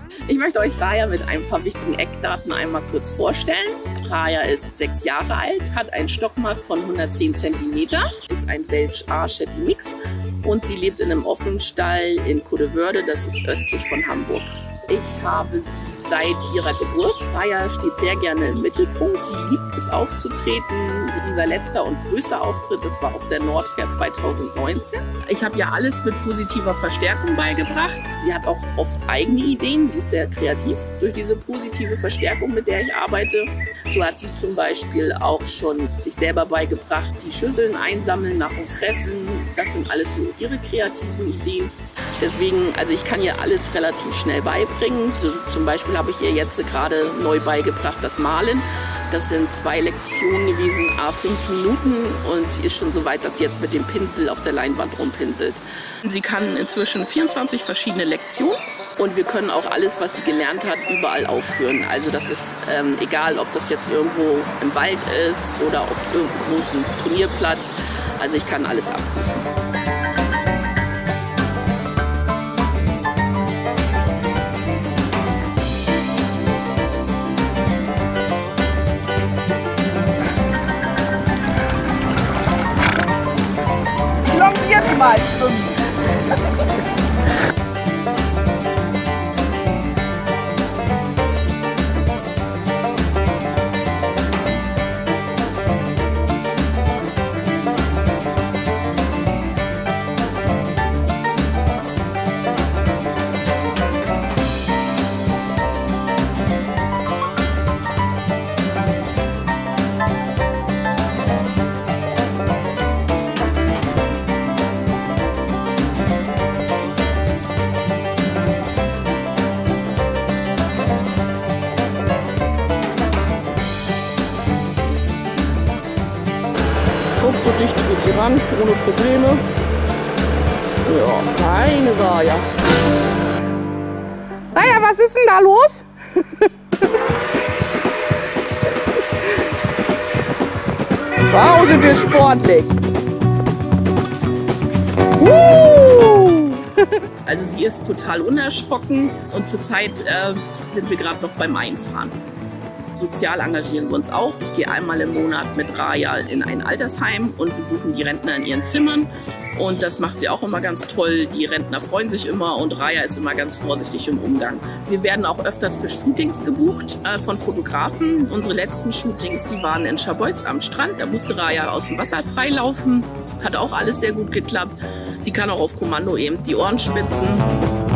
Ich möchte euch Raya mit ein paar wichtigen Eckdaten einmal kurz vorstellen. Raya ist 6 Jahre alt, hat ein Stockmaß von 110 cm, ist ein Welsh-A-Shetty-Mix und sie lebt in einem Offenstall in Cottewörde, das ist östlich von Hamburg. Ich habe sie seit ihrer Geburt. Raya steht sehr gerne im Mittelpunkt. Sie liebt es aufzutreten. Unser letzter und größter Auftritt, das war auf der Nordfair 2019. Ich habe ihr alles mit positiver Verstärkung beigebracht. Sie hat auch oft eigene Ideen. Sie ist sehr kreativ durch diese positive Verstärkung, mit der ich arbeite. So hat sie zum Beispiel auch schon sich selber beigebracht, die Schüsseln einsammeln nach dem Fressen. Das sind alles so ihre kreativen Ideen. Deswegen, also ich kann ihr alles relativ schnell beibringen. So, zum Beispiel habe ich ihr jetzt gerade neu beigebracht das Malen. Das sind 2 Lektionen gewesen, à 5 Minuten, und sie ist schon so weit, dass sie jetzt mit dem Pinsel auf der Leinwand rumpinselt. Sie kann inzwischen 24 verschiedene Lektionen und wir können auch alles, was sie gelernt hat, überall aufführen. Also das ist egal, ob das jetzt irgendwo im Wald ist oder auf irgendeinem großen Turnierplatz. Also ich kann alles abrufen. Mal schwimmen. So dicht geht sie ran, ohne Probleme. Ja, feine Raya. Raya, was ist denn da los? Wow, sind wir sportlich. Also sie ist total unerschrocken und zurzeit sind wir gerade noch beim Einfahren. Sozial engagieren wir uns auch. Ich gehe einmal im Monat mit Raya in ein Altersheim und besuchen die Rentner in ihren Zimmern. Und das macht sie auch immer ganz toll. Die Rentner freuen sich immer und Raya ist immer ganz vorsichtig im Umgang. Wir werden auch öfters für Shootings gebucht von Fotografen. Unsere letzten Shootings, die waren in Scharbeutz am Strand. Da musste Raya aus dem Wasser freilaufen. Hat auch alles sehr gut geklappt. Sie kann auch auf Kommando eben die Ohren spitzen.